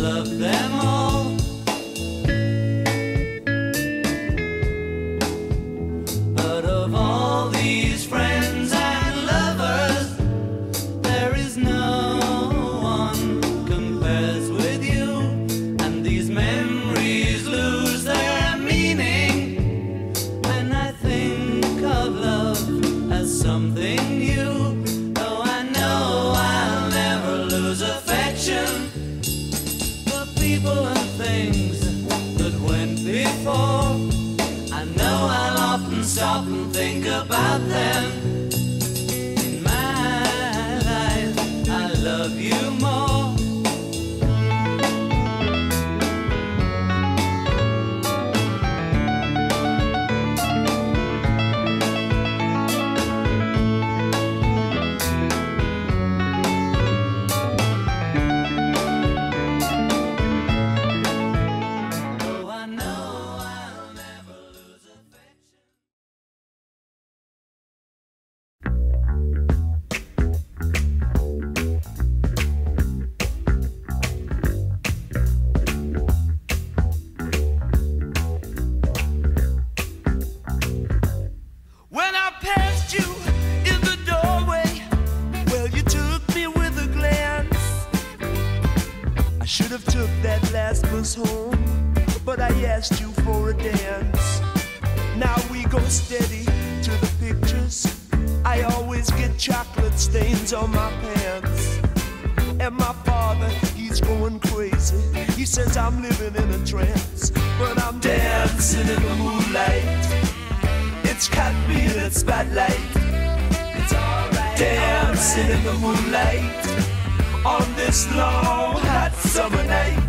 love them all. But of all these friends and lovers, there is no one compares with you. And these memories lose their meaning when I think of love as something new. Though I know I'll never lose affection for people and things that went before. I know I'll often stop and think about them. In my life, I love you more. Though I know I'll never lose affection. When I passed you in the doorway, well, you took me with a glance. I should have took that last bus home, but I asked you for a dance. Now we go steady to the pictures. I always get chocolate stains on my pants. And my father, he's going crazy. He says I'm living in a trance, but I'm dancing in the moonlight. It's caught me in its spotlight. It's alright. Dancing in the moonlight on this long hot summer night.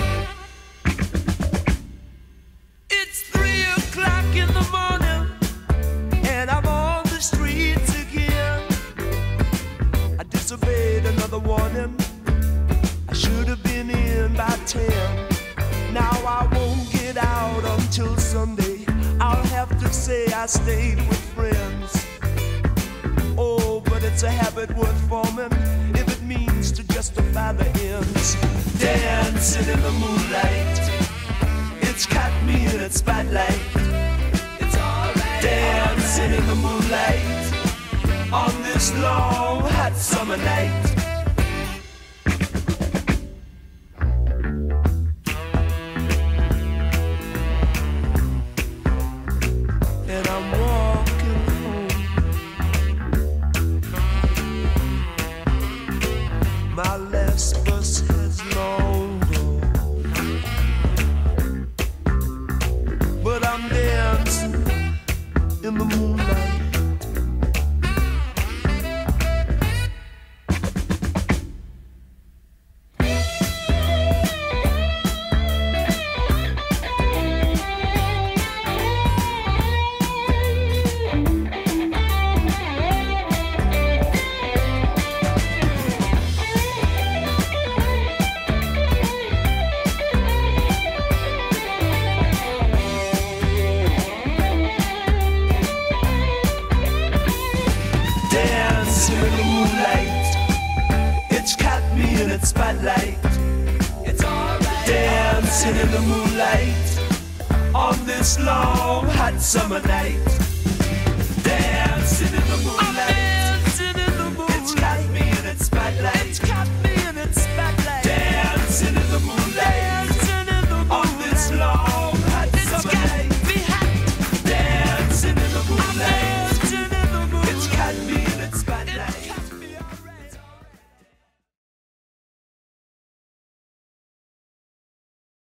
It's 3 o'clock in the morning and I'm on the streets again. I disobeyed another warning. I should have been in by 10. Now I won't get out until Sunday. I'll have to say I stayed with friends. Oh, but it's a habit worth forming if it means to justify the ends. Dancing in the moonlight, it's caught me in its spotlight. It's alright. Dancing in the moonlight on this long hot summer night. And I'm walking home. My last bus has long gone, but I'm dancing in the moonlight. Dancing in the moonlight, it's caught me in its spotlight. It's alright. Dancing in the moonlight on this long hot summer night. Dancing in the moonlight.